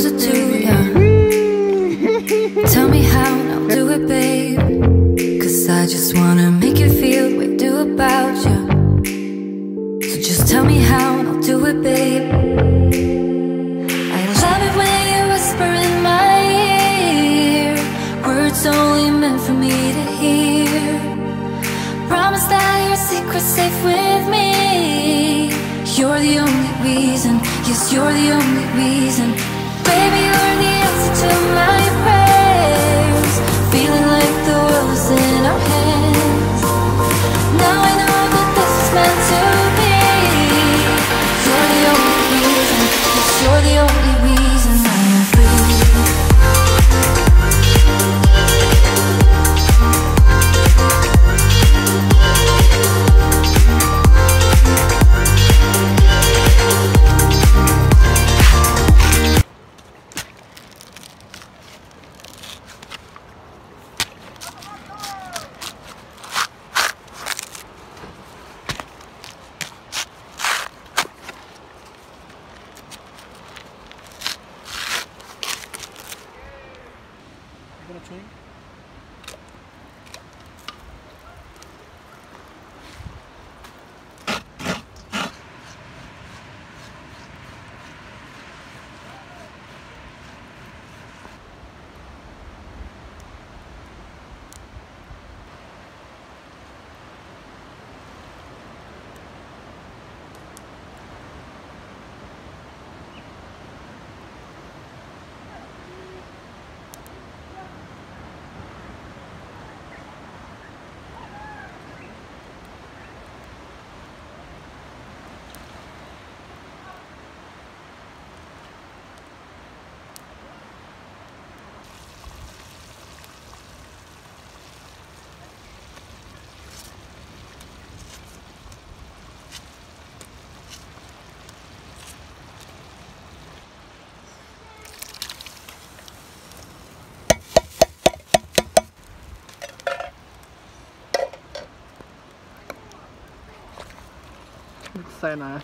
was it too young? Tell me how, and I'll do it, babe. 'Cause I just wanna make you feel what I do about you. So just tell me how, and I'll do it, babe. I love it when you whisper in my ear, words only meant for me to hear. Promise that your secret's safe with me. You're the only reason, yes, you're the only reason. Baby, you're the answer to my prayers. Feeling like the world is in our hands. Now I know that this is meant to be. You're the only reason, yes, you're the only reason I am free. Say no.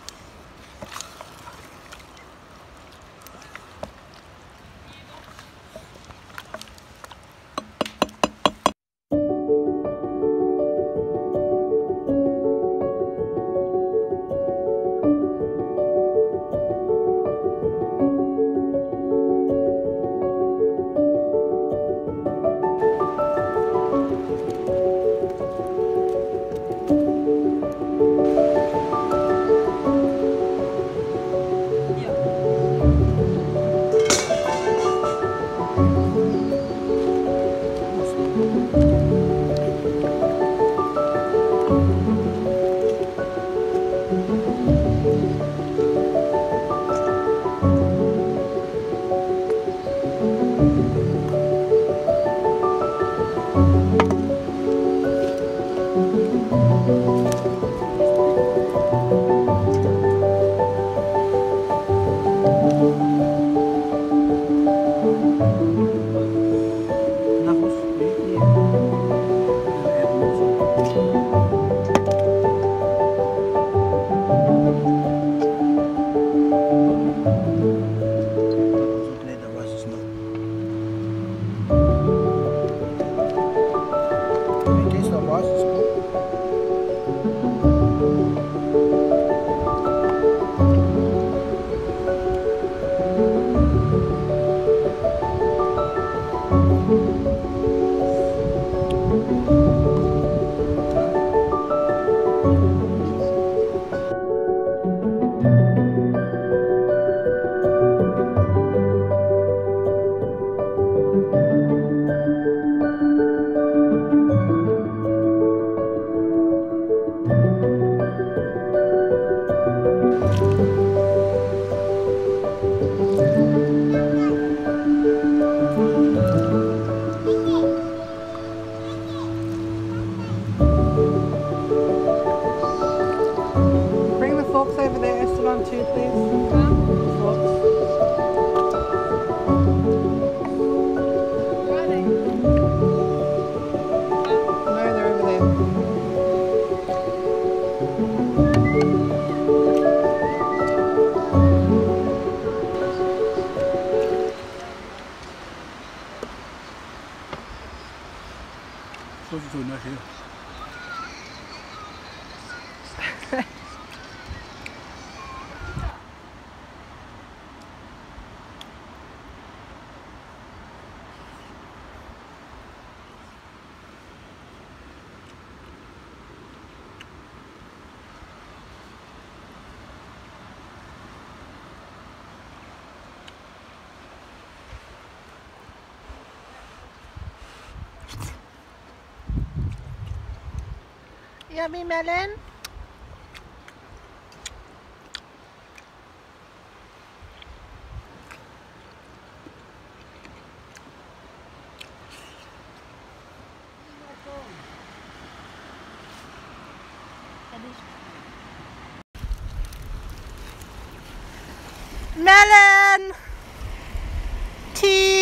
Yummy melon. Melon, tea.